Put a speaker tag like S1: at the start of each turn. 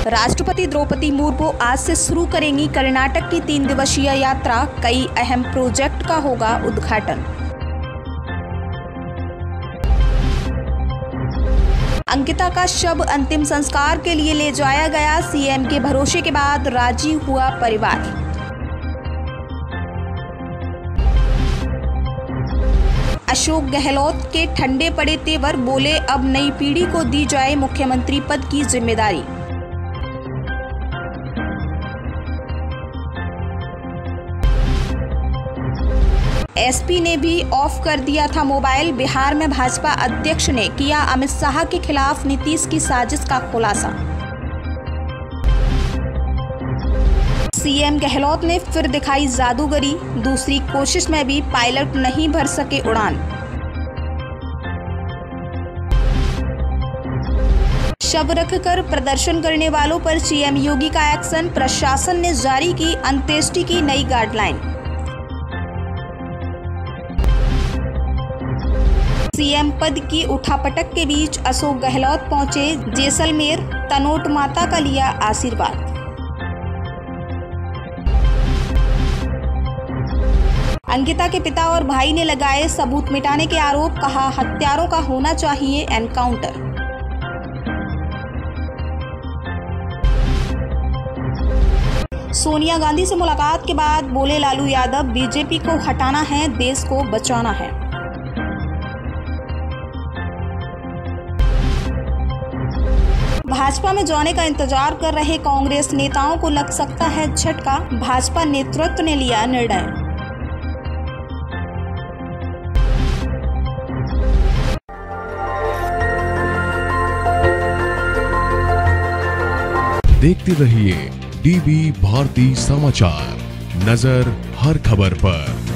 S1: राष्ट्रपति द्रौपदी मुर्मू आज से शुरू करेंगी कर्नाटक की 3 दिवसीय यात्रा। कई अहम प्रोजेक्ट का होगा उद्घाटन। अंकिता का शव अंतिम संस्कार के लिए ले जाया गया। सीएम के भरोसे के बाद राजी हुआ परिवार। अशोक गहलोत के ठंडे पड़े तेवर, बोले अब नई पीढ़ी को दी जाए मुख्यमंत्री पद की जिम्मेदारी। एसपी ने भी ऑफ कर दिया था मोबाइल। बिहार में भाजपा अध्यक्ष ने किया अमित शाह के खिलाफ नीतीश की साजिश का खुलासा। सीएम गहलोत ने फिर दिखाई जादूगरी, दूसरी कोशिश में भी पायलट नहीं भर सके उड़ान। शव रखकर प्रदर्शन करने वालों पर सीएम योगी का एक्शन। प्रशासन ने जारी की अंत्येष्टि की नई गाइडलाइन। सीएम पद की उठापटक के बीच अशोक गहलोत पहुंचे जैसलमेर। तनोट माता का लिया आशीर्वाद। अंकिता के पिता और भाई ने लगाए सबूत मिटाने के आरोप। कहा हत्यारों का होना चाहिए एनकाउंटर। सोनिया गांधी से मुलाकात के बाद बोले लालू यादव, बीजेपी को हटाना है, देश को बचाना है। भाजपा में जाने का इंतजार कर रहे कांग्रेस नेताओं को लग सकता है झटका। भाजपा नेतृत्व ने लिया निर्णय।
S2: देखते रहिए डीवी भारती समाचार, नजर हर खबर पर।